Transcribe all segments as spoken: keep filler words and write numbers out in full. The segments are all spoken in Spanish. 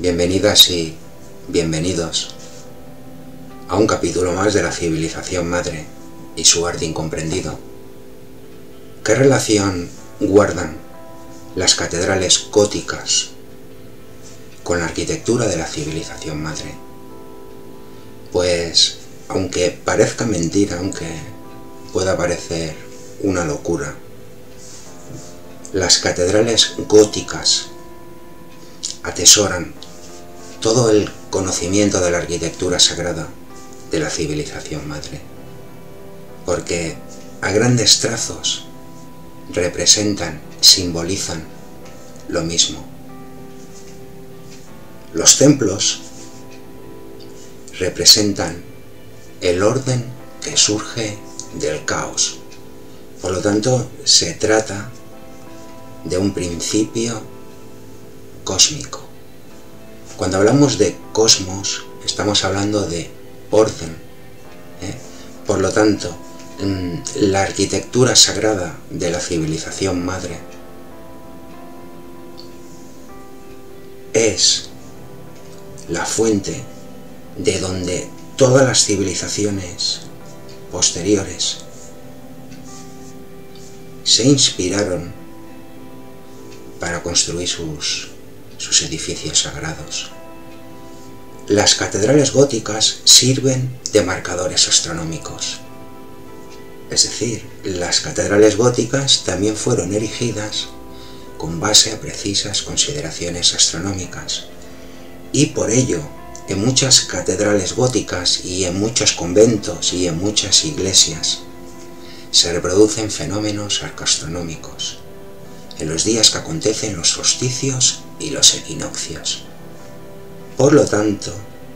Bienvenidas y bienvenidos a un capítulo más de la civilización madre y su arte incomprendido. ¿Qué relación guardan las catedrales góticas con la arquitectura de la civilización madre? Pues, aunque parezca mentira, aunque pueda parecer una locura, las catedrales góticas atesoran todo el conocimiento de la arquitectura sagrada de la civilización madre, porque a grandes trazos representan, simbolizan lo mismo. Los templos representan el orden que surge del caos. Por lo tanto, se trata de un principio cósmico. Cuando hablamos de cosmos, estamos hablando de orden, ¿eh? Por lo tanto, la arquitectura sagrada de la civilización madre es la fuente de donde todas las civilizaciones posteriores se inspiraron para construir sus, sus edificios sagrados. Las catedrales góticas sirven de marcadores astronómicos. Es decir, las catedrales góticas también fueron erigidas con base a precisas consideraciones astronómicas. Y por ello, en muchas catedrales góticas y en muchos conventos y en muchas iglesias se reproducen fenómenos arcoastronómicos en los días que acontecen los solsticios y los equinoccios. Por lo tanto,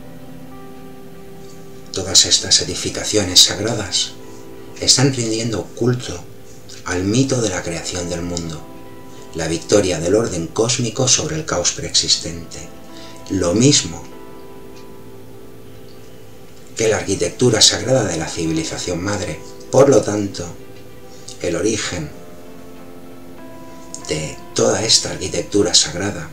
todas estas edificaciones sagradas están rindiendo culto al mito de la creación del mundo, la victoria del orden cósmico sobre el caos preexistente. Lo mismo que la arquitectura sagrada de la civilización madre. Por lo tanto, el origen de toda esta arquitectura sagrada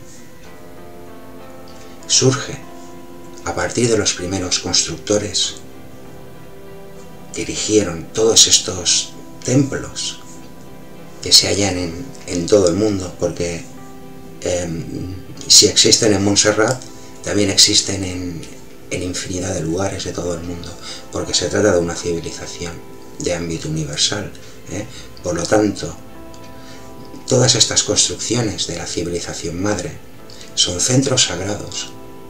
surge a partir de los primeros constructores que erigieron todos estos templos que se hallan en, en todo el mundo, porque eh, si existen en Montserrat, también existen en, en infinidad de lugares de todo el mundo, porque se trata de una civilización de ámbito universal, ¿eh? Por lo tanto, todas estas construcciones de la civilización madre son centros sagrados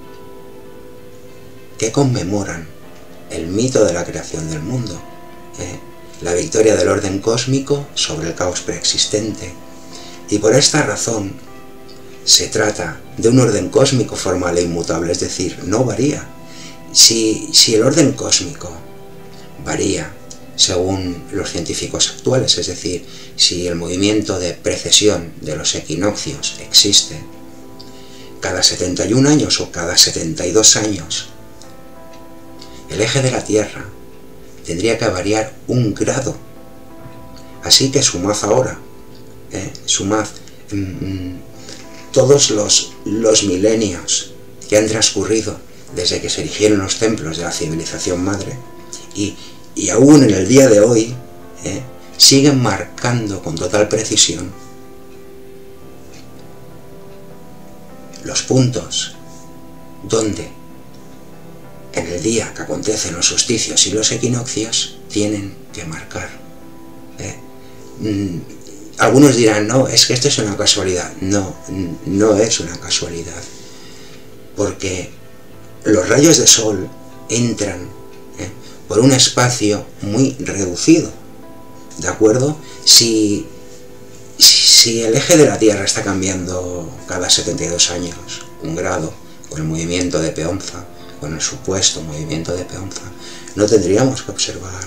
que conmemoran el mito de la creación del mundo, ¿eh? la victoria del orden cósmico sobre el caos preexistente. Y por esta razón se trata de un orden cósmico formal e inmutable, es decir, no varía. Si, si el orden cósmico varía según los científicos actuales, es decir, si el movimiento de precesión de los equinoccios existe cada setenta y un años o cada setenta y dos años, el eje de la Tierra tendría que variar un grado. Así que sumad ahora, eh, sumad mmm, todos los, los milenios que han transcurrido desde que se erigieron los templos de la civilización madre, y, y aún en el día de hoy eh, siguen marcando con total precisión los puntos donde en el día que acontecen los solsticios y los equinoccios tienen que marcar. ¿eh? Mm, algunos dirán, no, es que esto es una casualidad. No, no es una casualidad, porque los rayos de sol entran ¿eh? por un espacio muy reducido, ¿de acuerdo? Si, si el eje de la Tierra está cambiando cada setenta y dos años, un grado, con el movimiento de Peonza, con el supuesto movimiento de Peonza, no tendríamos que observar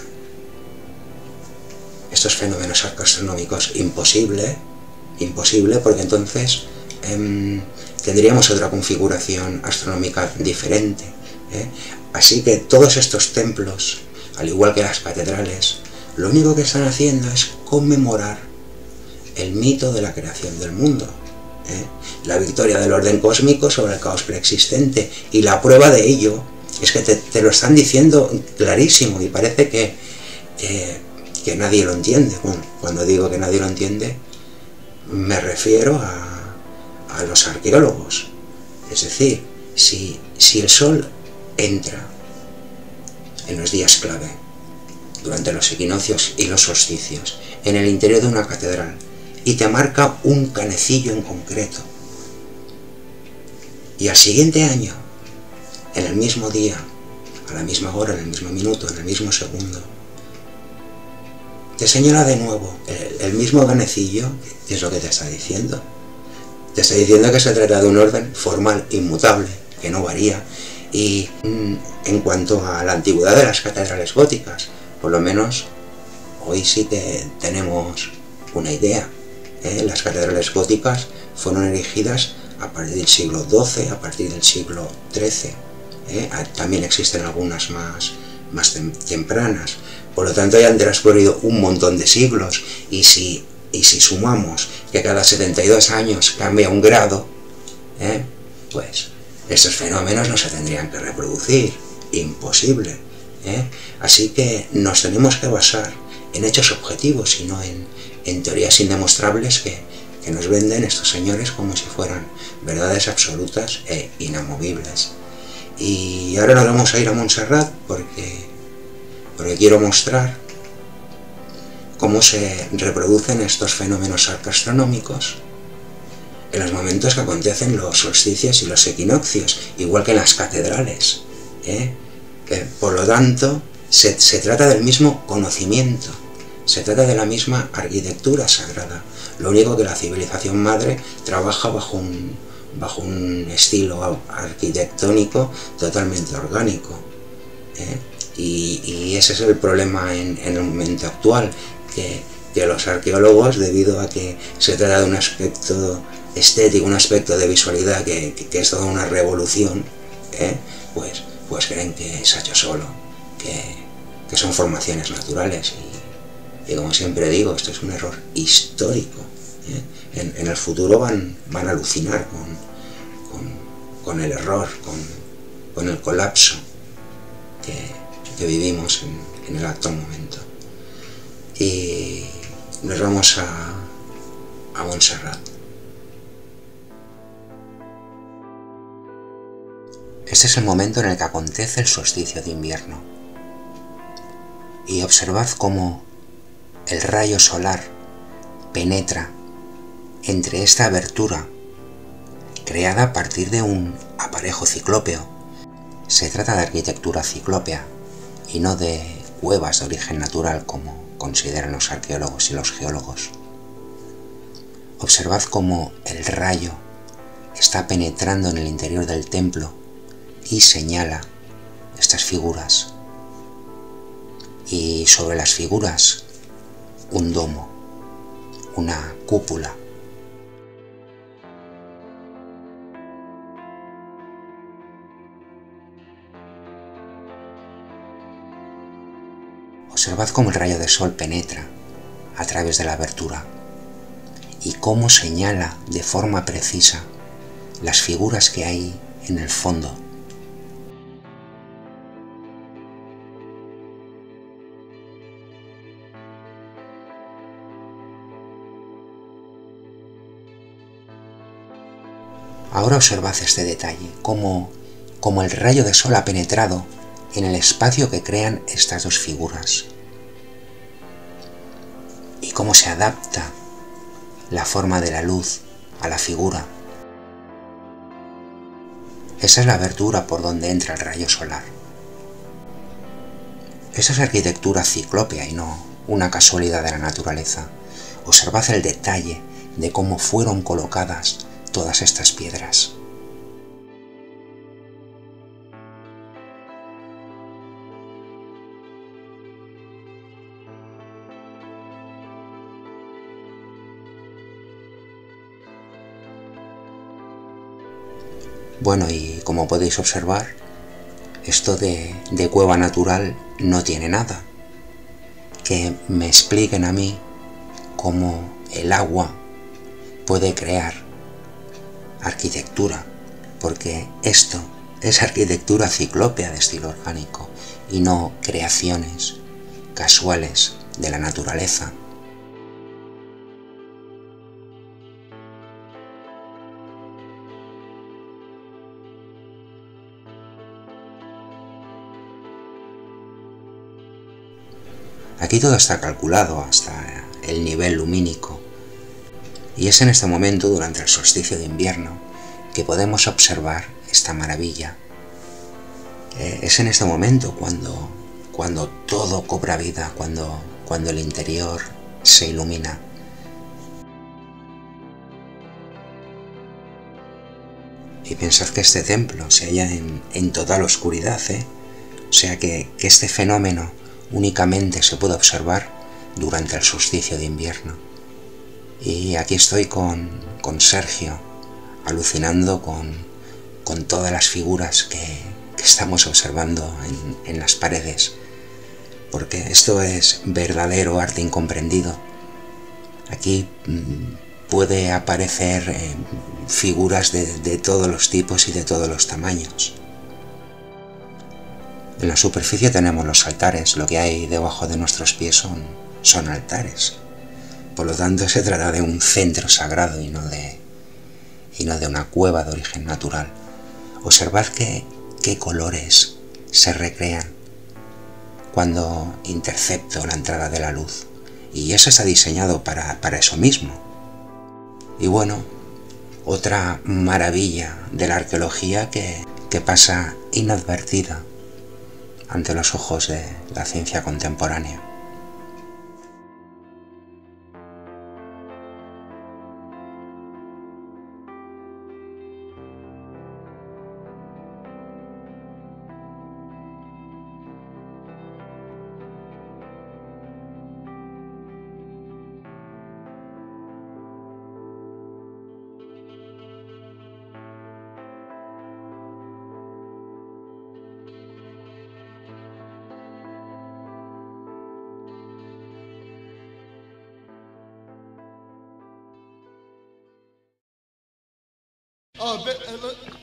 estos fenómenos arcoastronómicos. Imposible, imposible, porque entonces eh, tendríamos otra configuración astronómica diferente. ¿eh? Así que todos estos templos, al igual que las catedrales, lo único que están haciendo es conmemorar el mito de la creación del mundo. ¿eh? La victoria del orden cósmico sobre el caos preexistente, y la prueba de ello es que te, te lo están diciendo clarísimo, y parece que, que, que nadie lo entiende. Bueno, cuando digo que nadie lo entiende, me refiero a, a los arqueólogos. Es decir, si, si el Sol entra en los días clave, durante los equinoccios y los solsticios, en el interior de una catedral, y te marca un canecillo en concreto, y al siguiente año, en el mismo día, a la misma hora, en el mismo minuto, en el mismo segundo, te señala de nuevo el, el mismo canecillo, que es lo que te está diciendo. Te está diciendo que se trata de un orden formal, inmutable, que no varía. Y mm, en cuanto a la antigüedad de las catedrales góticas, por lo menos hoy sí que tenemos una idea. ¿eh? Las catedrales góticas fueron erigidas a partir del siglo doce, a partir del siglo trece. ¿eh? También existen algunas más, más tem tempranas. Por lo tanto, ya han transcurrido un montón de siglos, y si, y si sumamos que cada setenta y dos años cambia un grado, ¿eh? pues estos fenómenos no se tendrían que reproducir. Imposible. ¿eh? Así que nos tenemos que basar en hechos objetivos y no en, en teorías indemostrables que, que nos venden estos señores como si fueran verdades absolutas e inamovibles. Y ahora nos vamos a ir a Montserrat porque, porque quiero mostrar cómo se reproducen estos fenómenos astronómicos en los momentos que acontecen los solsticios y los equinoccios, igual que en las catedrales. ¿eh? Que, por lo tanto, se, se trata del mismo conocimiento, se trata de la misma arquitectura sagrada. Lo único que la civilización madre trabaja bajo un, bajo un estilo arquitectónico totalmente orgánico. ¿eh? Y, y ese es el problema en, en el momento actual, que, que los arqueólogos, debido a que se trata de un aspecto estético, un aspecto de visualidad que, que, que es toda una revolución, ¿eh? pues, pues creen que se ha hecho solo, que, que son formaciones naturales. Y, y como siempre digo, esto es un error histórico. ¿eh? En, en el futuro van, van a alucinar con, con, con el error, con, con el colapso que, que vivimos en, en el actual momento. Y nos vamos a, a Montserrat. Este es el momento en el que acontece el solsticio de invierno. Y observad cómo el rayo solar penetra entre esta abertura creada a partir de un aparejo ciclópeo. Se trata de arquitectura ciclópea y no de cuevas de origen natural como consideran los arqueólogos y los geólogos. Observad cómo el rayo está penetrando en el interior del templo y señala estas figuras, y sobre las figuras un domo, una cúpula. Observad cómo el rayo de sol penetra a través de la abertura y cómo señala de forma precisa las figuras que hay en el fondo. Ahora observad este detalle, cómo, cómo el rayo de sol ha penetrado en el espacio que crean estas dos figuras y cómo se adapta la forma de la luz a la figura. Esa es la abertura por donde entra el rayo solar. Esa es arquitectura ciclópea y no una casualidad de la naturaleza. Observad el detalle de cómo fueron colocadas todas estas piedras. Bueno, y como podéis observar, esto de, de cueva natural no tiene nada. Que me expliquen a mí cómo el agua puede crear arquitectura, porque esto es arquitectura ciclópea de estilo orgánico y no creaciones casuales de la naturaleza. Aquí todo está calculado hasta el nivel lumínico, y es en este momento, durante el solsticio de invierno, que podemos observar esta maravilla. Eh, es en este momento cuando, cuando todo cobra vida, cuando, cuando el interior se ilumina. Y pensad que este templo se halla en, en total oscuridad, ¿eh? O sea que, que este fenómeno únicamente se puede observar durante el solsticio de invierno. Y aquí estoy con, con Sergio, alucinando con, con todas las figuras que, que estamos observando en, en las paredes, porque esto es verdadero arte incomprendido. Aquí mmm, puede aparecer eh, figuras de, de todos los tipos y de todos los tamaños. En la superficie tenemos los altares, lo que hay debajo de nuestros pies son, son altares. Por lo tanto, se trata de un centro sagrado y no de, y no de una cueva de origen natural. Observad qué, qué colores se recrean cuando intercepto la entrada de la luz. Y eso está diseñado para, para eso mismo. Y bueno, otra maravilla de la arqueología que, que pasa inadvertida ante los ojos de la ciencia contemporánea. Oh,